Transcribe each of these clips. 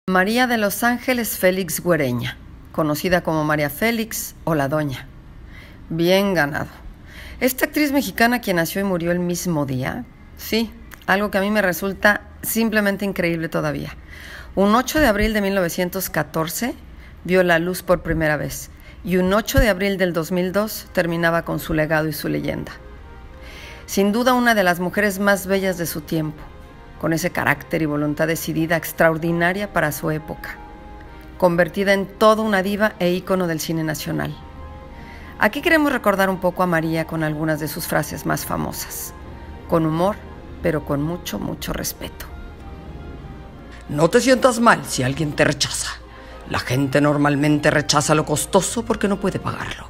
María de los Ángeles Félix Güereña, conocida como María Félix o la Doña. Bien ganado. Esta actriz mexicana quien nació y murió el mismo día, sí, algo que a mí me resulta simplemente increíble todavía. Un 8 de abril de 1914 vio la luz por primera vez y un 8 de abril del 2002 terminaba con su legado y su leyenda. Sin duda una de las mujeres más bellas de su tiempo, con ese carácter y voluntad decidida extraordinaria para su época, convertida en toda una diva e ícono del cine nacional. Aquí queremos recordar un poco a María con algunas de sus frases más famosas, con humor, pero con mucho, mucho respeto. No te sientas mal si alguien te rechaza. La gente normalmente rechaza lo costoso porque no puede pagarlo.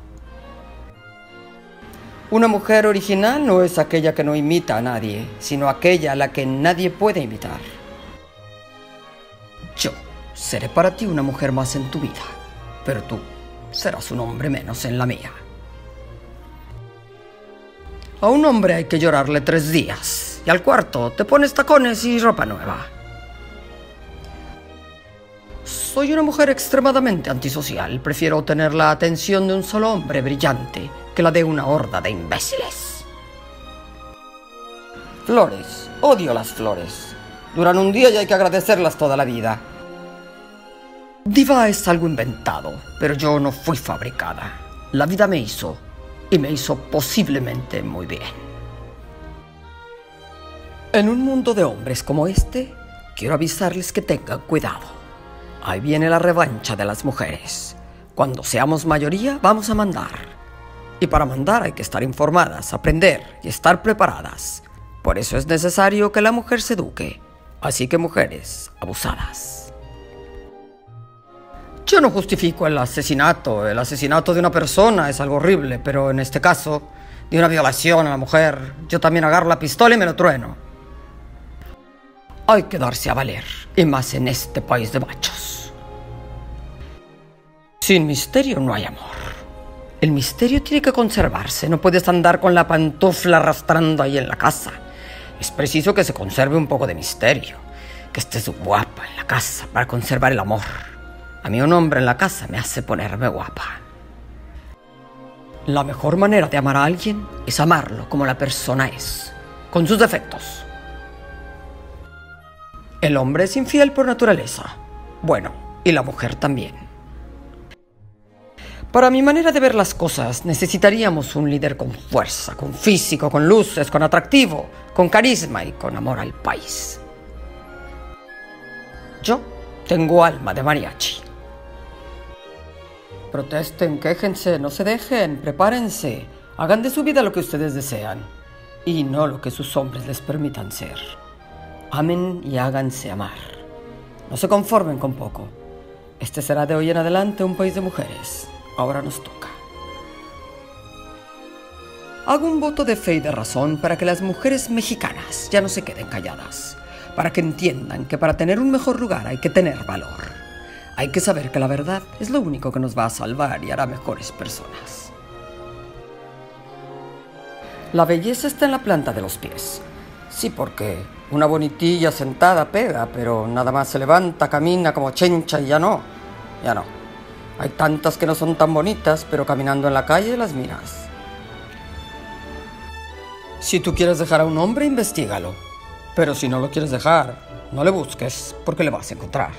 Una mujer original no es aquella que no imita a nadie, sino aquella a la que nadie puede imitar. Yo seré para ti una mujer más en tu vida, pero tú serás un hombre menos en la mía. A un hombre hay que llorarle 3 días, y al cuarto te pones tacones y ropa nueva. Soy una mujer extremadamente antisocial. Prefiero tener la atención de un solo hombre brillante que la de una horda de imbéciles. Flores. Odio las flores. Duran un día y hay que agradecerlas toda la vida. Diva es algo inventado, pero yo no fui fabricada. La vida me hizo, y me hizo posiblemente muy bien. En un mundo de hombres como este, quiero avisarles que tengan cuidado. Ahí viene la revancha de las mujeres. Cuando seamos mayoría, vamos a mandar. Y para mandar hay que estar informadas, aprender y estar preparadas. Por eso es necesario que la mujer se eduque. Así que mujeres abusadas. Yo no justifico el asesinato. El asesinato de una persona es algo horrible, pero en este caso, de una violación a la mujer, yo también agarro la pistola y me lo trueno. Hay que darse a valer, y más en este país de machos. Sin misterio no hay amor. El misterio tiene que conservarse. No puedes andar con la pantufla arrastrando ahí en la casa. Es preciso que se conserve un poco de misterio. Que estés guapa en la casa para conservar el amor. A mí un hombre en la casa me hace ponerme guapa. La mejor manera de amar a alguien es amarlo como la persona es, con sus defectos. El hombre es infiel por naturaleza. Bueno, y la mujer también. Para mi manera de ver las cosas, necesitaríamos un líder con fuerza, con físico, con luces, con atractivo, con carisma y con amor al país. Yo tengo alma de mariachi. Protesten, quéjense, no se dejen, prepárense. Hagan de su vida lo que ustedes desean y no lo que sus hombres les permitan ser. Amen y háganse amar. No se conformen con poco. Este será de hoy en adelante un país de mujeres. Ahora nos toca. Hago un voto de fe y de razón para que las mujeres mexicanas ya no se queden calladas, para que entiendan que para tener un mejor lugar hay que tener valor. Hay que saber que la verdad es lo único que nos va a salvar y hará mejores personas. La belleza está en la planta de los pies. Sí, porque una bonitilla sentada pega, pero nada más se levanta, camina como chencha y ya no. Hay tantas que no son tan bonitas, pero caminando en la calle las miras. Si tú quieres dejar a un hombre, investígalo. Pero si no lo quieres dejar, no le busques, porque le vas a encontrar.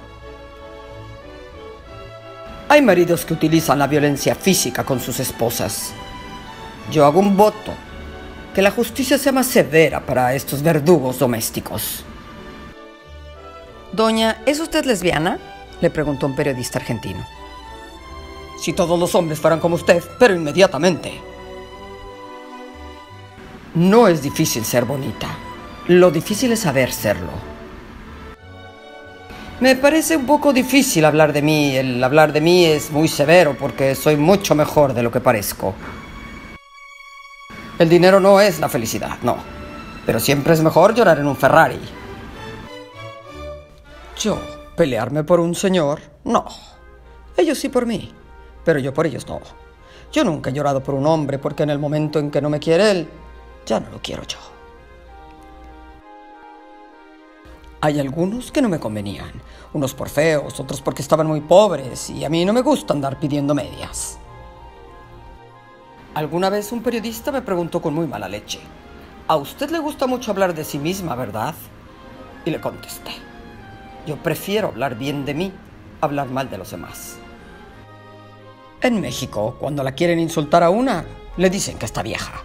Hay maridos que utilizan la violencia física con sus esposas. Yo hago un voto, que la justicia sea más severa para estos verdugos domésticos. Doña, ¿es usted lesbiana?, le preguntó un periodista argentino. Si todos los hombres fueran como usted, pero inmediatamente. No es difícil ser bonita. Lo difícil es saber serlo. Me parece un poco difícil hablar de mí. El hablar de mí es muy severo porque soy mucho mejor de lo que parezco. El dinero no es la felicidad, no. Pero siempre es mejor llorar en un Ferrari. Yo, pelearme por un señor, no. Ellos sí por mí, pero yo por ellos no. Yo nunca he llorado por un hombre porque en el momento en que no me quiere él, ya no lo quiero yo. Hay algunos que no me convenían, unos por feos, otros porque estaban muy pobres, y a mí no me gusta andar pidiendo medias. Alguna vez un periodista me preguntó con muy mala leche: «A usted le gusta mucho hablar de sí misma, ¿verdad?». Y le contesté: «Yo prefiero hablar bien de mí, hablar mal de los demás». En México, cuando la quieren insultar a una, le dicen que está vieja.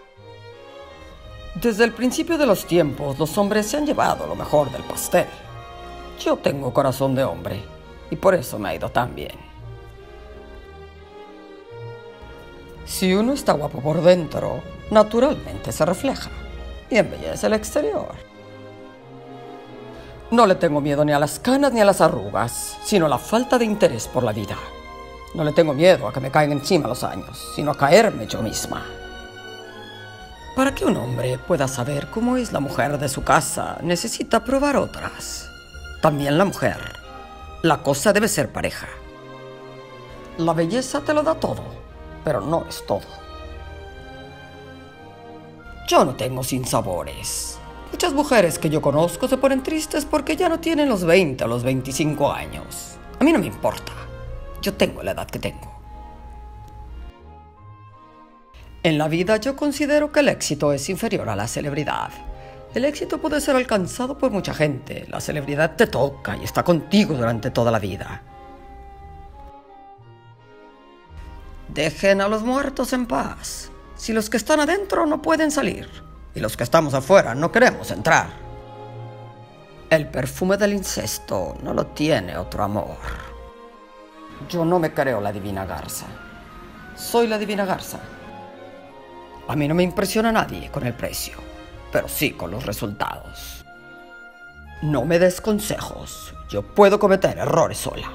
Desde el principio de los tiempos, los hombres se han llevado lo mejor del pastel. Yo tengo corazón de hombre, y por eso me ha ido tan bien. Si uno está guapo por dentro, naturalmente se refleja y embellece el exterior. No le tengo miedo ni a las canas ni a las arrugas, sino a la falta de interés por la vida. No le tengo miedo a que me caigan encima los años, sino a caerme yo misma. Para que un hombre pueda saber cómo es la mujer de su casa, necesita probar otras. También la mujer. La cosa debe ser pareja. La belleza te lo da todo, pero no es todo. Yo no tengo sinsabores. Muchas mujeres que yo conozco se ponen tristes porque ya no tienen los 20 o los 25 años. A mí no me importa. Yo tengo la edad que tengo. En la vida yo considero que el éxito es inferior a la celebridad. El éxito puede ser alcanzado por mucha gente. La celebridad te toca y está contigo durante toda la vida. Dejen a los muertos en paz. Si los que están adentro no pueden salir, y los que estamos afuera no queremos entrar. El perfume del incesto no lo tiene otro amor. Yo no me creo la divina garza. Soy la divina garza. A mí no me impresiona nadie con el precio, pero sí con los resultados. No me des consejos. Yo puedo cometer errores sola.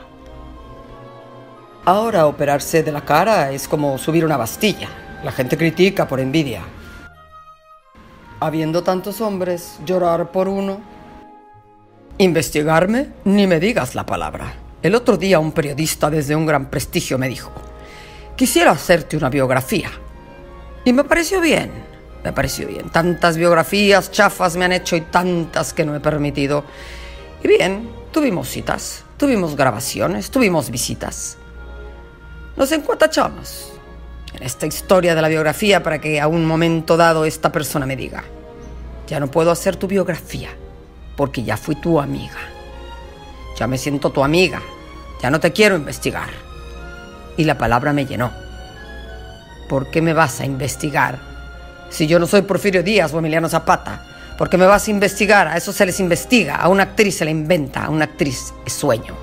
Ahora operarse de la cara es como subir una bastilla. La gente critica por envidia. Habiendo tantos hombres, llorar por uno. Investigarme, ni me digas la palabra. El otro día un periodista desde un gran prestigio me dijo: «Quisiera hacerte una biografía». Y me pareció bien, Tantas biografías chafas me han hecho y tantas que no he permitido. Y bien, tuvimos citas, tuvimos grabaciones, tuvimos visitas. Nos encuatachamos en esta historia de la biografía para que a un momento dado esta persona me diga: «Ya no puedo hacer tu biografía porque ya fui tu amiga. Ya me siento tu amiga, ya no te quiero investigar». Y la palabra me llenó. ¿Por qué me vas a investigar? Si yo no soy Porfirio Díaz o Emiliano Zapata, ¿por qué me vas a investigar? A eso se les investiga, a una actriz se le inventa, a una actriz es sueño.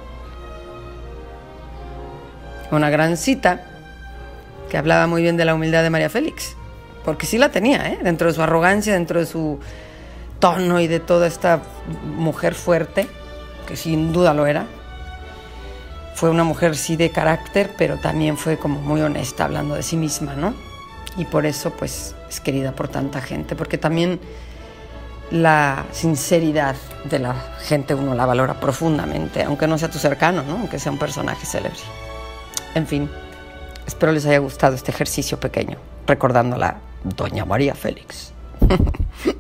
Una gran cita que hablaba muy bien de la humildad de María Félix, porque sí la tenía, dentro de su arrogancia, dentro de su tono y de toda esta mujer fuerte, que sin duda lo era. Fue una mujer sí de carácter, pero también fue como muy honesta hablando de sí misma, ¿no? Y por eso pues es querida por tanta gente, porque también la sinceridad de la gente uno la valora profundamente, aunque no sea tu cercano, ¿no? Aunque sea un personaje célebre. En fin, espero les haya gustado este ejercicio pequeño, recordándola Doña María Félix.